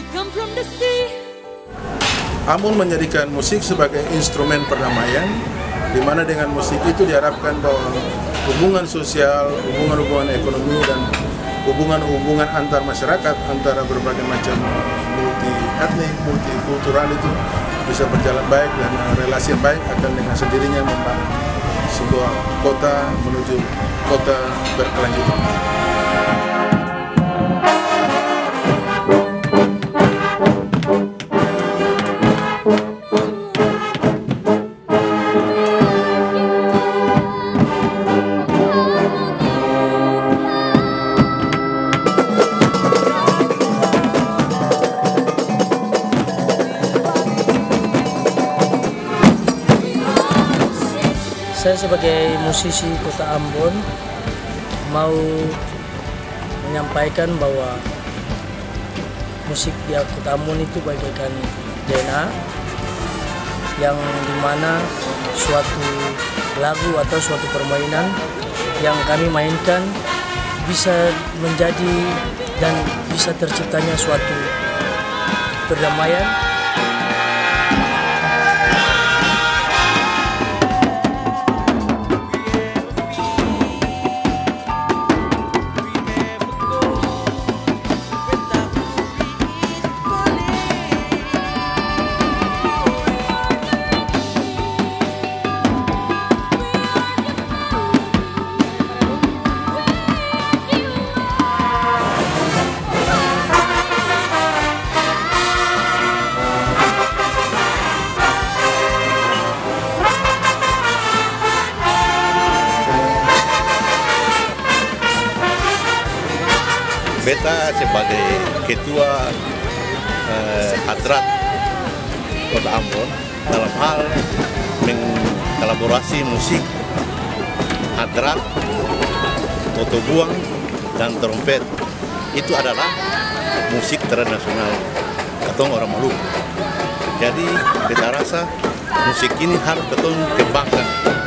Ambon menjadikan musik sebagai instrumen perdamaian, di mana dengan musik itu diharapkan bahwa hubungan sosial, hubungan-hubungan ekonomi, dan hubungan-hubungan antar masyarakat, antara berbagai macam multi etnik, multikultural itu bisa berjalan baik, dan relasi yang baik akan dengan sendirinya membangun sebuah kota menuju kota berkelanjutan. Saya sebagai musisi Kota Ambon mau menyampaikan bahwa musik di Kota Ambon itu bagaikan DNA yang dimana suatu lagu atau suatu permainan yang kami mainkan bisa menjadi dan bisa terciptanya suatu perdamaian. Beta sebagai ketua Hadrat Kota Ambon dalam hal mengkolaborasi musik Hadrat, Toto Buang, dan trompet itu adalah musik tradisional katong orang Maluku. Jadi beta rasa musik ini harus katong kembangkan.